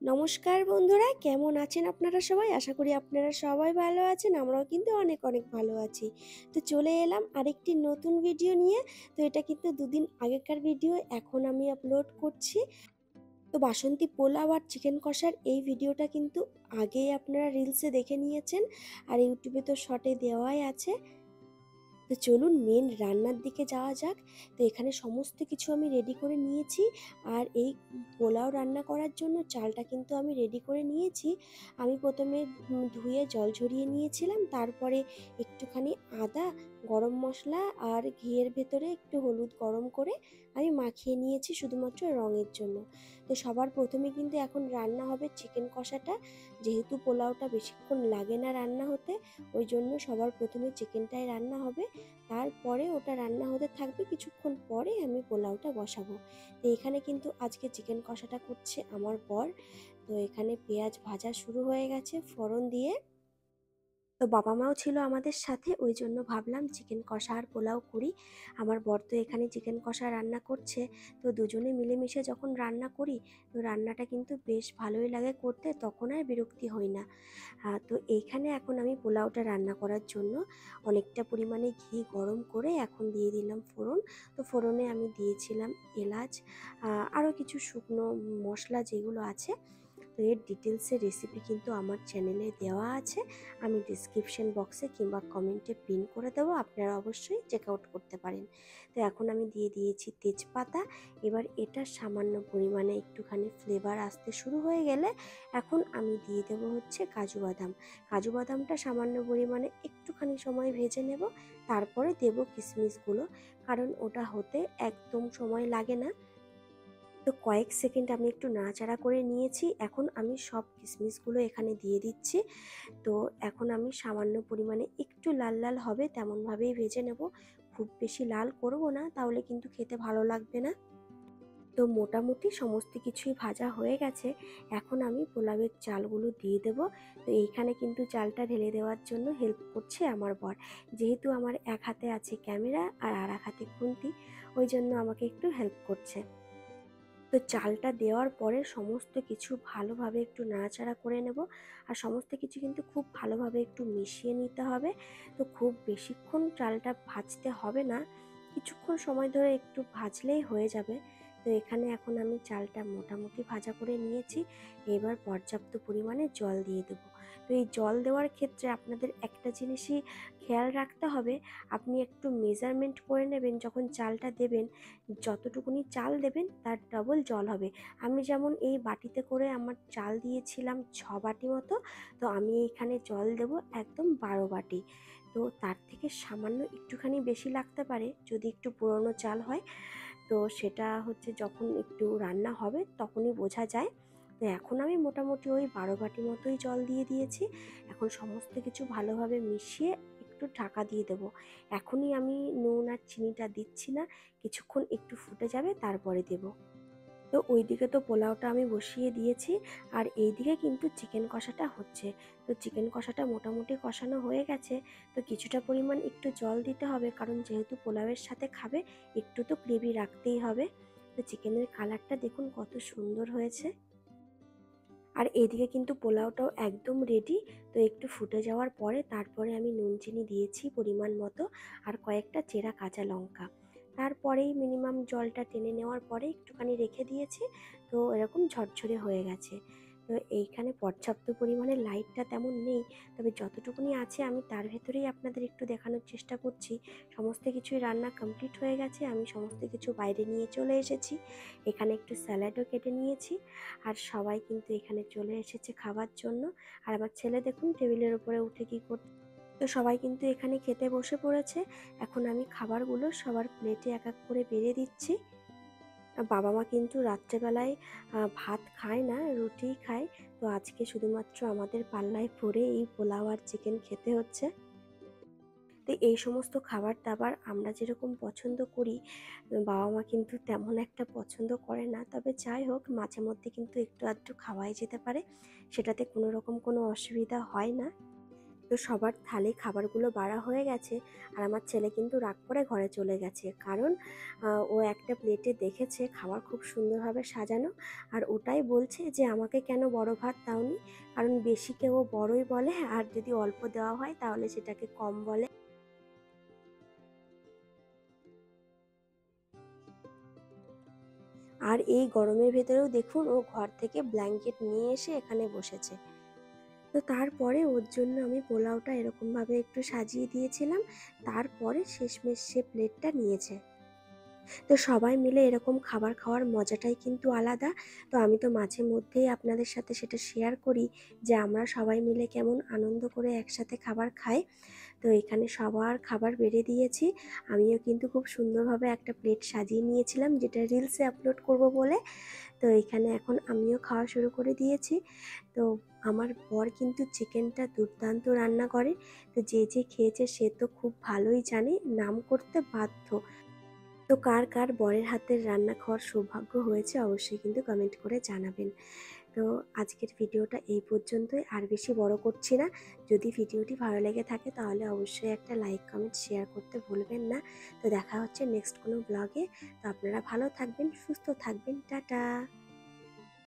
নমস্কার বন্ধুরা, কেমন আছেন আপনারা সবাই? আশা করি আপনারা সবাই ভালো আছেন। আমরাও কিন্তু অনেক অনেক ভালো আছি। তো চলে এলাম আরেকটি নতুন ভিডিও নিয়ে। তো এটা কিন্তু দুদিন আগেকার ভিডিও, এখন আমি আপলোড করছি। তো বাসন্তী পোলাও আর চিকেন কষার এই ভিডিওটা কিন্তু আগেই আপনারা রিলসে দেখে নিয়েছেন, আর ইউটিউবে তো শর্টে দেওয়াই আছে। তো চলুন মেন রান্নার দিকে যাওয়া যাক। তো এখানে সমস্ত কিছু আমি রেডি করে নিয়েছি। আর এই পোলাও রান্না করার জন্য চালটা কিন্তু আমি রেডি করে নিয়েছি। আমি প্রথমে ধুয়ে জল ঝরিয়ে নিয়েছিলাম, তারপরে একটুখানি আদা, গরম মশলা আর ঘিয়ের ভেতরে একটু হলুদ গরম করে আমি মাখিয়ে নিয়েছি শুধুমাত্র রঙের জন্য। তো সবার প্রথমে কিন্তু এখন রান্না হবে চিকেন কষাটা। যেহেতু পোলাওটা বেশিক্ষণ লাগে না রান্না হতে, ওই জন্য সবার প্রথমে চিকেনটাই রান্না হবে। তারপরে ওটা রান্না হতে থাকবে, কিছুক্ষণ পরে আমি পোলাওটা বসাবো। তো এখানে কিন্তু আজকে চিকেন কষাটা করছে আমার বর। তো এখানে পেঁয়াজ ভাজা শুরু হয়ে গেছে ফোড়ন দিয়ে। তো বাবা মাও ছিল আমাদের সাথে, ওই জন্য ভাবলাম চিকেন কষা আর পোলাও করি। আমার বর তো এখানে চিকেন কষা রান্না করছে। তো দুজনে মিলেমিশে যখন রান্না করি, তো রান্নাটা কিন্তু বেশ ভালোই লাগে করতে, তখন আর বিরক্তি হই না। তো এইখানে এখন আমি পোলাওটা রান্না করার জন্য অনেকটা পরিমাণে ঘি গরম করে এখন দিয়ে দিলাম ফোড়ন। তো ফোড়নে আমি দিয়েছিলাম এলাচ, আরও কিছু শুকনো মশলা যেগুলো আছে। তো এর ডিটেলসের রেসিপি কিন্তু আমার চ্যানেলে দেওয়া আছে, আমি ডিসক্রিপশন বক্সে কিংবা কমেন্টে পিন করে দেবো, আপনারা অবশ্যই চেক আউট করতে পারেন। তো এখন আমি দিয়ে দিয়েছি তেজপাতা। এবার এটা সামান্য পরিমাণে একটুখানি ফ্লেভার আসতে শুরু হয়ে গেলে এখন আমি দিয়ে দেবো হচ্ছে কাজু বাদাম। কাজু বাদামটা সামান্য পরিমাণে একটুখানি সময় ভেজে নেব, তারপরে দেব কিশমিশগুলো, কারণ ওটা হতে একদম সময় লাগে না। তো কয়েক সেকেন্ড আমি একটু নাড়াচাড়া করে নিয়েছি, এখন আমি সব কিশমিশগুলো এখানে দিয়ে দিচ্ছি। তো এখন আমি সামান্য পরিমাণে একটু লাল লাল হবে তেমনভাবেই ভেজে নেব, খুব বেশি লাল করব না, তাহলে কিন্তু খেতে ভালো লাগবে না। তো মোটামুটি সমস্ত কিছুই ভাজা হয়ে গেছে। এখন আমি পোলাওয়ের চালগুলো দিয়ে দেব। তো এইখানে কিন্তু চালটা ঢেলে দেওয়ার জন্য হেল্প করছে আমার বর, যেহেতু আমার এক হাতে আছে ক্যামেরা আর এক হাতে খুন্তি, ওই জন্য আমাকে একটু হেল্প করছে। তো চালটা দেওয়ার পরে সমস্ত কিছু ভালোভাবে একটু নাড়াচাড়া করে নেব। আর সমস্ত কিছু কিন্তু খুব ভালোভাবে একটু মিশিয়ে নিতে হবে। তো খুব বেশিক্ষণ চালটা ভাজতে হবে না, কিছুক্ষণ সময় ধরে একটু ভাজলেই হয়ে যাবে। তো এখানে এখন আমি চালটা মোটামুটি ভাজা করে নিয়েছি। এবার পর্যাপ্ত পরিমাণে জল দিয়ে দেবো। তো এই জল দেওয়ার ক্ষেত্রে আপনাদের একটা জিনিসই খেয়াল রাখতে হবে, আপনি একটু মেজারমেন্ট করে নেবেন যখন চালটা দেবেন, যতটুকুনি চাল দেবেন তার ডবল জল হবে। আমি যেমন এই বাটিতে করে আমার চাল দিয়েছিলাম 6 বাটি মতো, তো আমি এইখানে জল দেব একদম 12 বাটি। তো তার থেকে সামান্য একটুখানি বেশি লাগতে পারে যদি একটু পুরনো চাল হয়। তো সেটা হচ্ছে যখন একটু রান্না হবে তখনই বোঝা যায়। তো এখন আমি মোটামুটি ওই 12 বাটি মতোই জল দিয়ে দিয়েছি। এখন সমস্ত কিছু ভালোভাবে মিশিয়ে একটু ঢাকা দিয়ে দেবো। এখনই আমি নুন আর চিনিটা দিচ্ছি না, কিছুক্ষণ একটু ফুটে যাবে তারপরে দেব। তো ওইদিকে তো পোলাওটা আমি বসিয়ে দিয়েছি, আর এইদিকে কিন্তু চিকেন কষাটা হচ্ছে। তো চিকেন কষাটা মোটামুটি কষানো হয়ে গেছে। তো কিছুটা পরিমাণ একটু জল দিতে হবে, কারণ যেহেতু পোলাওয়ের সাথে খাবে একটু তো গ্রেভি রাখতেই হবে। তো চিকেনের কালারটা দেখুন কত সুন্দর হয়েছে। আর এদিকে কিন্তু পোলাওটাও একদম রেডি। তো একটু ফুটে যাওয়ার পরে তারপরে আমি নুন চিনি দিয়েছি পরিমাণ মতো, আর কয়েকটা চেরা কাঁচা লঙ্কা। তারপরেই মিনিমাম জলটা টেনে নেওয়ার পরে একটুখানি রেখে দিয়েছি। তো এরকম ঝরঝরে হয়ে গেছে। তো এইখানে পর্যাপ্ত পরিমাণে লাইটটা তেমন নেই, তবে যতটুকুনি আছে আমি তার ভেতরেই আপনাদের একটু দেখানোর চেষ্টা করছি। সমস্ত কিছুই রান্না কমপ্লিট হয়ে গেছে, আমি সমস্ত কিছু বাইরে নিয়ে চলে এসেছি। এখানে একটু স্যালাডও কেটে নিয়েছি। আর সবাই কিন্তু এখানে চলে এসেছে খাবার জন্য। আর আমার ছেলে দেখুন টেবিলের উপরে উঠে কি করছে। তো সবাই কিন্তু এখানে খেতে বসে পড়েছে। এখন আমি খাবারগুলো সবার প্লেটে এক এক করে বেড়ে দিচ্ছি। বাবা মা কিন্তু রাত্রেবেলায় ভাত খায় না, রুটিই খায়। তো আজকে শুধুমাত্র আমাদের পাল্লায় পড়ে এই পোলাও আর চিকেন খেতে হচ্ছে। তো এই সমস্ত খাবার দাবার আমরা যেরকম পছন্দ করি, বাবা মা কিন্তু তেমন একটা পছন্দ করে না। তবে যাই হোক, মাঝে মধ্যে কিন্তু একটু আধটু খাওয়াই যেতে পারে, সেটাতে কোনো রকম কোনো অসুবিধা হয় না। তো সবার থালি খাবারগুলো বাড়া হয়ে গেছে, আর আমার ছেলে কিন্তু রাগ করে ঘরে চলে গেছে, কারণ ও একটা প্লেটে দেখেছে খাবার খুব সুন্দরভাবে সাজানো, আর ওটাই বলছে যে আমাকে কেন বড় ভাত দাওনি, কারণ বেশিকে ও বড়ই বলে, আর যদি অল্প দেওয়া হয় তাহলে সেটাকে কম বলে। আর এই গরমের ভেতরেও দেখুন ও ঘর থেকে ব্ল্যাঙ্কেট নিয়ে এসে এখানে বসেছে। তো তারপরে ওর জন্য আমি পোলাওটা এরকমভাবে একটু সাজিয়ে দিয়েছিলাম, তারপরে শেষমেশ সে প্লেটটা নিয়েছে। তো সবাই মিলে এরকম খাবার খাওয়ার মজাটাই কিন্তু আলাদা। তো আমি তো মাঝে মধ্যেই আপনাদের সাথে সেটা শেয়ার করি যে আমরা সবাই মিলে কেমন আনন্দ করে একসাথে খাবার খাই। তো এখানে সবার খাবার বেড়ে দিয়েছি। আমিও কিন্তু খুব সুন্দরভাবে একটা প্লেট সাজিয়ে নিয়েছিলাম, যেটা রিলসে আপলোড করব বলে। তো এখানে এখন আমিও খাওয়া শুরু করে দিয়েছি। তো আমার বর কিন্তু চিকেনটা দুর্দান্ত রান্না করে। তো যে যে খেয়েছে সে তো খুব ভালোই জানে, নাম করতে বাধ্য। তো কার কার বরের হাতের রান্না খাওয়ার সৌভাগ্য হয়েছে অবশ্যই কিন্তু কমেন্ট করে জানাবেন। তো আজকের ভিডিওটা এই পর্যন্তই, আর বেশি বড় করছি না। যদি ভিডিওটি ভালো লেগে থাকে তাহলে অবশ্যই একটা লাইক কমেন্ট শেয়ার করতে ভুলবেন না। তো দেখা হচ্ছে নেক্সট কোনো ব্লগে। তো আপনারা ভালো থাকবেন, সুস্থ থাকবেন, টাটা।